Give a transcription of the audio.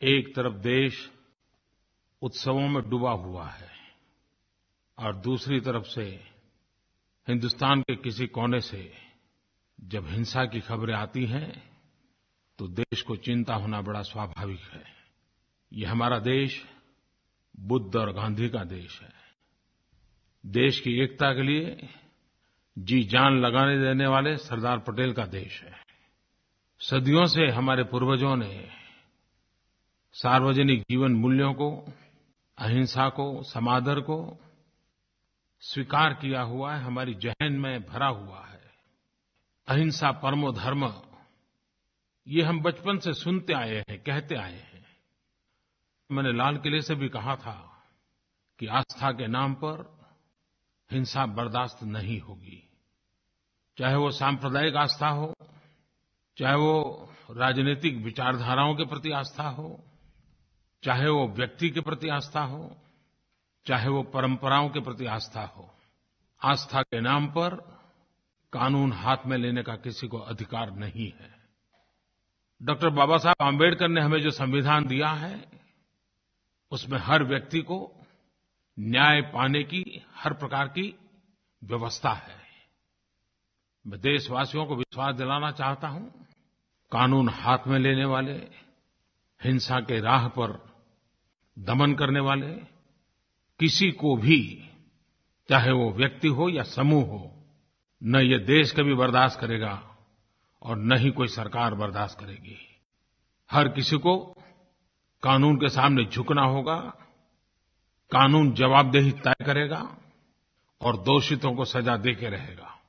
एक तरफ देश उत्सवों में डूबा हुआ है और दूसरी तरफ से हिंदुस्तान के किसी कोने से जब हिंसा की खबरें आती हैं तो देश को चिंता होना बड़ा स्वाभाविक है। ये हमारा देश बुद्ध और गांधी का देश है। देश की एकता के लिए जी जान लगाने देने वाले सरदार पटेल का देश है। सदियों से हमारे पूर्वजों ने सार्वजनिक जीवन मूल्यों को, अहिंसा को, समादर को स्वीकार किया हुआ है, हमारी ज़हन में भरा हुआ है। अहिंसा परमो धर्म, ये हम बचपन से सुनते आए हैं, कहते आए हैं। मैंने लाल किले से भी कहा था कि आस्था के नाम पर हिंसा बर्दाश्त नहीं होगी, चाहे वो सांप्रदायिक आस्था हो, चाहे वो राजनीतिक विचारधाराओं के प्रति आस्था हो, चाहे वो व्यक्ति के प्रति आस्था हो, चाहे वो परंपराओं के प्रति आस्था हो। आस्था के नाम पर कानून हाथ में लेने का किसी को अधिकार नहीं है। डॉक्टर बाबा साहब आम्बेडकर ने हमें जो संविधान दिया है, उसमें हर व्यक्ति को न्याय पाने की हर प्रकार की व्यवस्था है। मैं देशवासियों को विश्वास दिलाना चाहता हूँ, कानून हाथ में लेने वाले, हिंसा के राह पर दमन करने वाले किसी को भी, चाहे वो व्यक्ति हो या समूह हो, न ये देश कभी बर्दाश्त करेगा और न ही कोई सरकार बर्दाश्त करेगी। हर किसी को कानून के सामने झुकना होगा, कानून जवाबदेही तय करेगा और दोषितों को सजा दे के रहेगा।